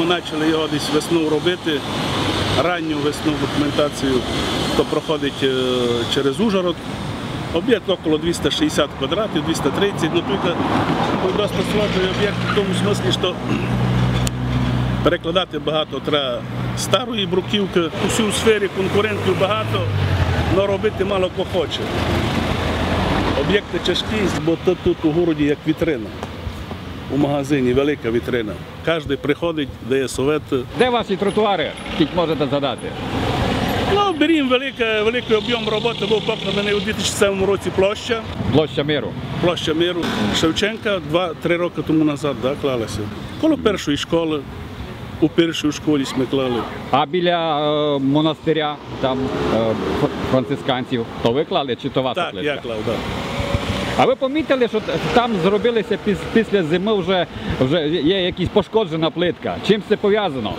ми почали його десь весну робити, ранню весну документацію, то проходить через Ужгород. Об'єкт около 260 квадратів, 230, но тільки досить сложний об'єкт в тому смислі, що перекладати багато треба старої бруківки, усю в сфері конкурентів багато, але робити мало хто хоче. Об'єкти тяжкі, бо тут у городі як вітрина. У магазині велика вітрина. Кожен приходить, дає совет. Де ваші тротуари, скільки можете задати? Ну, беремо великий об'єм роботи, був покладений у 2007 році площа. Площа Миру. Площа Миру. Шевченка 2-3 роки тому назад клалася. Коло першої школи, у першій школі ми клали. А біля монастиря, там францисканців, то ви клали чи то ваша плитка? Так, я клав, так. А ви помітили, що там зробилися після зими вже є якась пошкоджена плитка? Чим це пов'язано?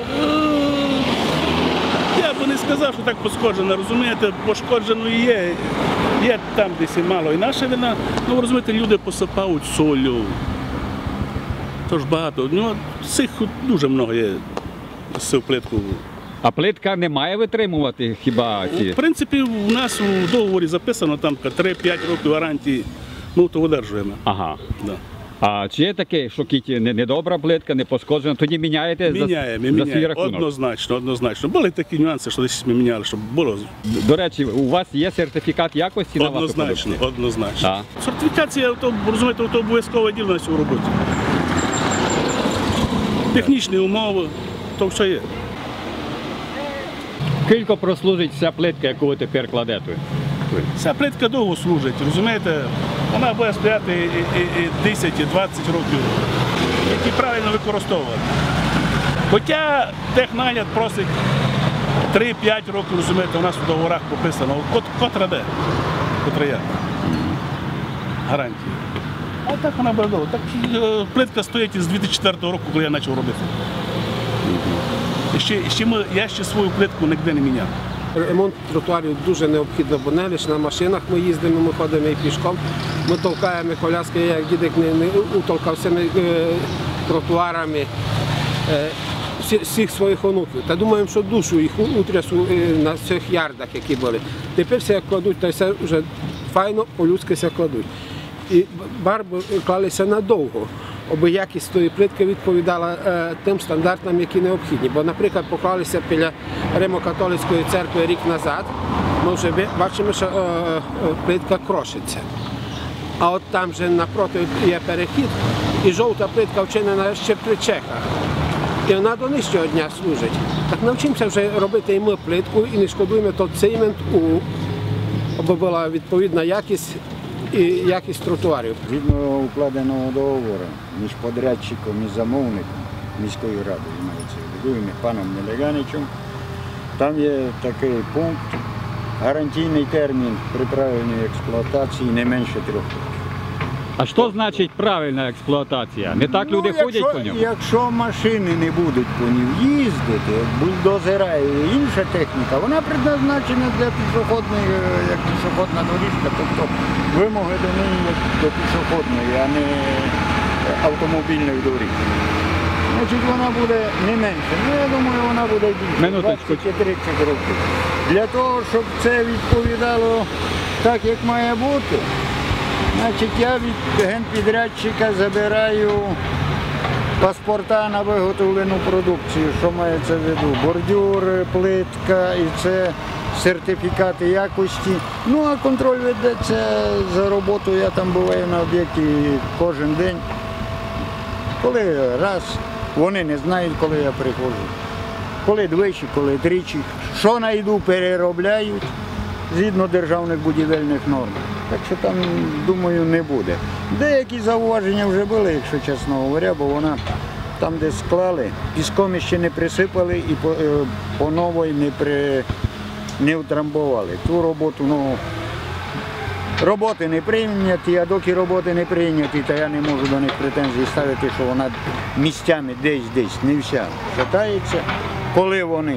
Я б не сказав, що так пошкоджено, розумієте, пошкоджено і є. Є там десь і мало і наша вина, ну розумієте, люди посипають солью. Тож багато, ну, цих дуже багато є з плитку. А плитка не має витримувати хіба ці? В принципі, у нас у договорі записано там 3-5 років гарантії, ми то видержуємо. Ага. Да. А чи є таке, що недобра плитка, не пошкоджена, тоді міняєте за свій рахунок? Однозначно. Були такі нюанси, що десь ми міняли, щоб було. До речі, у вас є сертифікат якості на вашу продукцію? Однозначно. Сертифікація, розумієте, це обов'язкове діло на цю роботу. Технічні умови, то все є. Скільки прослужить ця плитка, яку ви тепер кладете? Ця плитка довго служить, розумієте? Вона буде стояти і 10-20 років, які правильно використовувати. Хоча технагляд просить 3-5 років, розумієте, у нас у договорах прописано, котра де, котра як. Гарантія. А так вона буде довго. Так плитка стоїть з 2004 року, коли я почав робити. Я ще свою плитку ніде не міняв. Ремонт тротуарів дуже необхідно, бо не лише на машинах ми їздимо, ми ходимо і пішком. Ми толкаємо коляски, як дідик не утолкався тротуарами всіх своїх онуків. Та думаємо, що душу їх утрясу на цих ярдах, які були. Тепер все кладуть, та все вже файно, по-людськи все кладуть. І барби клалися надовго, аби якість тої плитки відповідала тим стандартам, які необхідні. Бо, наприклад, поклалися біля Римо-католицької церкви рік назад, ми вже бачимо, що плитка крошиться. А от там вже напроти є перехід, і жовта плитка вчинена ще при чехах. І вона до нижчого дня служить. Так навчимося вже робити і ми плитку, і не шкодуємо той цемент, аби була відповідна якість і якість тротуарів. Згідно укладеного договору між подрядчиком і замовником міської ради, мається в виду, паном Нелеганичем, там є такий пункт, гарантійний термін при правильній експлуатації не менше 3 років. А що значить правильна експлуатація? Не так люди ходять по ньому? Якщо машини не будуть по ній їздити, бульдозера і інша техніка, вона предназначена для пішохідної, як пішохідна доріжка, тобто вимоги до неї як до пішохідної, а не автомобільних доріг. Значить, вона буде не менше, я думаю, вона буде більше, 20 чи 30 років. Для того, щоб це відповідало так, як має бути, значить, я від генпідрядчика забираю паспорта на виготовлену продукцію, що мається в виду, бордюр, плитка і це сертифікати якості. Ну, а контроль ведеться за роботою, я там буваю на об'єкті кожен день. Коли раз, вони не знають, коли я приходжу. Коли двічі, коли тричі. Що знайду, переробляють згідно державних будівельних норм. Так що там, думаю, не буде. Деякі зауваження вже були, якщо чесно говоря, бо вона там, де склали, піском ще не присипали і по новій не втрамбували. Ту роботу, роботи не прийняті, а доки роботи не прийняті, то я не можу до них претензій ставити, що вона місцями десь, не вся шатається. Коли вони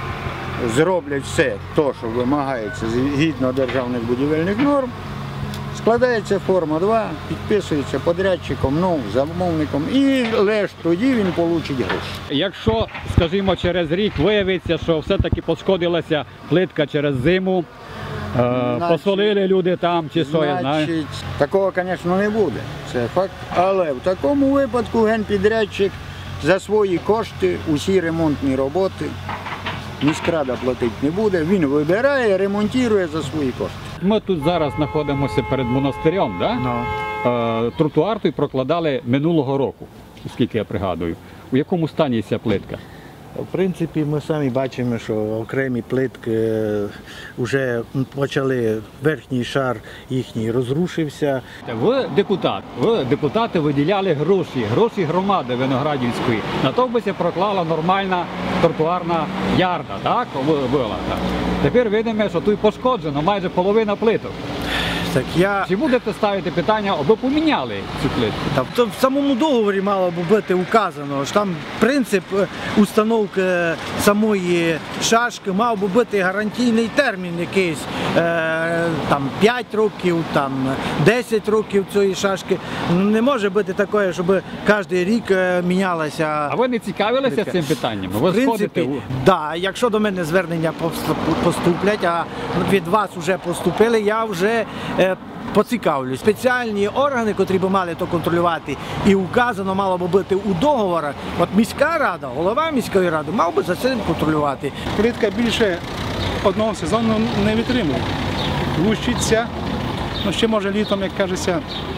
зроблять все те, що вимагається згідно державних будівельних норм, Складається форма 2, підписується подрядчиком, замовником і лише тоді він отримає гроші. Якщо, скажімо, через рік виявиться, що все-таки пошкодилася плитка через зиму, посолили люди там чи що, я знаю. Значить, такого, звісно, не буде, це факт. Але в такому випадку генпідрядчик за свої кошти усі ремонтні роботи міськрада платити не буде, він вибирає, ремонтує за свої кошти. Ми тут зараз знаходимося перед монастирем, да? Тротуар той прокладали минулого року, оскільки я пригадую. У якому стані ця плитка? В принципі, ми самі бачимо, що окремі плитки вже почали, верхній шар їхній розрушився. Ви депутати виділяли гроші громади Виноградівської. На то би проклала нормальна тротуарна ярда, так? Була, так? Тепер видимо, що тут пошкоджено майже половина плиток. Так Чи будете ставити питання, аби поміняли цю плитку? то в самому договорі мало б бути указано, що там принцип установки самої шашки мав би бути гарантійний термін якийсь, там 5 років, там 10 років цієї шашки. Не може бути таке, щоб кожен рік мінялася. А ви не цікавилися цим питанням? Ви В принципі, сходите да, якщо до мене звернення поступлять, а від вас вже поступили, я вже поцікавлюсь. Спеціальні органи, котрі б мали то контролювати, і указано мало б бути у договорах. От міська рада, голова міської ради мав би за цим контролювати. Плитка більше одного сезону не витримує. Лущиться, ну ще може літом, як кажеться,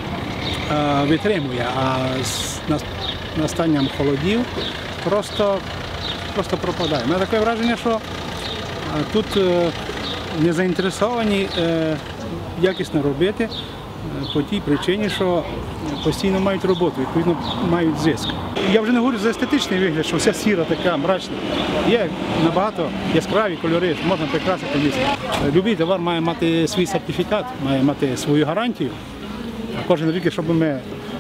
витримує, а з настанням холодів просто пропадає. У мене таке враження, що тут не заінтересовані якісно робити по тій причині, що постійно мають роботу, відповідно мають зиск. Я вже не говорю за естетичний вигляд, що вся сіра така мрачна. Є набагато яскраві кольори, можна прикрасити місто. Любий товар має мати свій сертифікат, має мати свою гарантію. А кожен рік, щоб ми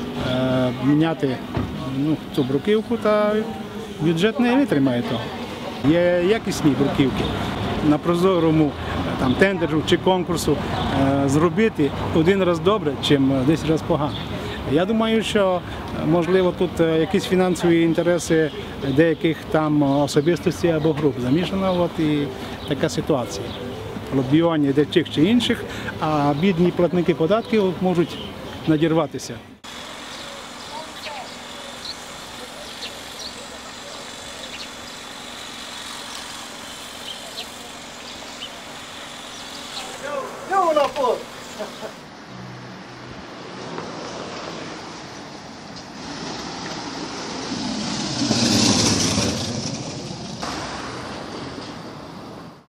міняти цю бруківку, та бюджет не витримає того. Є якісні бруківки. На прозорому тендеру чи конкурсу зробити один раз добре, чим 10 разів погано. Я думаю, що можливо тут якісь фінансові інтереси деяких там особистостей або груп замішано, от і така ситуація. Лобіювання тих чи інших, а бідні платники податків можуть надірватися.